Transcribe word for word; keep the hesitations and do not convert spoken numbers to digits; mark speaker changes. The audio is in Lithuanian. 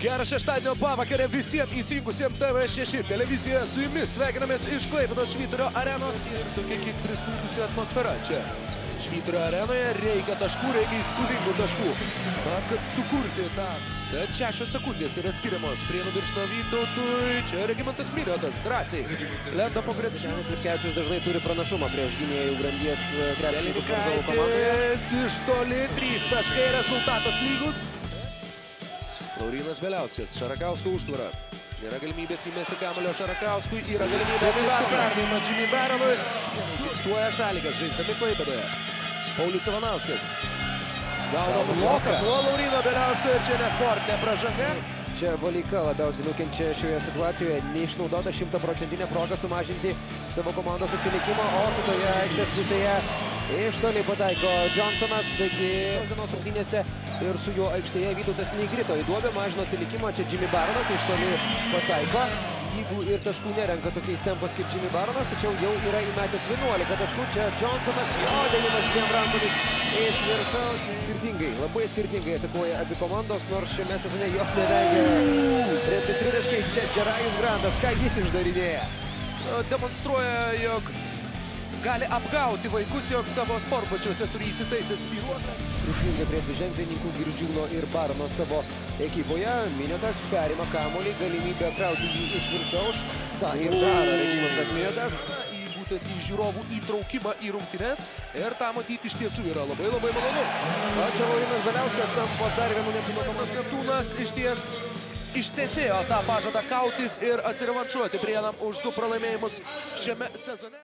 Speaker 1: Gerą šeštadienio pavakarę visiems įsijungusiems T V šeši televiziją. Su jumis sveikinamės iš Klaipėdos Švyturio arenos. Ir tokia kiek prislūgusi atmosfera čia. Švyturio arenoje reikia taškų, reikia įspūdingų taškų. Na, kad sukurti tą. Tad šešios sekundės yra skiriamos prie nuviršino Vytautui. Čia Regimantas Miniotas drąsiai lenda po krepšinio.
Speaker 2: Liutkevičius dažnai turi pranašumą prieš gynėjų grandies krepšininkų varžovų komandoje.
Speaker 1: Delikaitis iš toli, trys taškai, rezultatas lygus. Laurynas Beliauskas, Šarakausko užtvara. Yra galimybės įmesti kamuolio Šarakauskui, yra galimybė perdavimas Jimmy Baronui. Diktuoja sąlygas žaisdami Klaipėdoje. Paulius Ivanauskas gauna bloką nuo Lauryno Beliausko ir čia nesportinė pražanga.
Speaker 2: Čia Valeika labiausiai nukenčia šioje situacijoje. Neišnaudota šimtaprocentinė proga sumažinti savo komandos atsilikimą, o kitoje aikštės pusėje iš toli pataiko Johnsonas, taigi dienos rungtynėse ir su juo aikštėje Vytautas neįkrito į duobę, mažino atsilikimą. Čia Jimmy Baronas iš toli pataiko. Jeigu ir taškų nerenka tokiais tempos kaip Jimmy Baronas, tačiau jau yra įmetęs vienuolika taškų. Čia Johnsonas, jo dėjimas dviem rankomis iš viršaus. Skirtingai, labai skirtingai atakuoja abi komandos, nors šiame sezone jos nevengia remtis tritaškais. Čia Džerajus Grantas, ką jis išdarinėja?
Speaker 1: Demonstruoja, jog gali apgauti vaikus, jog savo sportbačiuose turi įsitaisęs spyruotą.
Speaker 2: Triukšminga prie dviženklininkų Girdžiūno ir Barono savo ekipoje. Miniotas perima kamuolį, galimybę krauti jį iš viršaus. Ta ir daro Regimantas Miniotas.
Speaker 1: Į būtent į žiūrovų įtraukimą į rungtynes. Ir tą matyti iš tiesų yra labai labai malonu.
Speaker 2: O čia Laurynas Beliauskas tampa dar vienu nepilnokomas
Speaker 1: Neptūnas iš ties ištesėjo tą pažadą kautis ir atsirevanšuoti Prienam už du pralaimėjimus šiame sezone.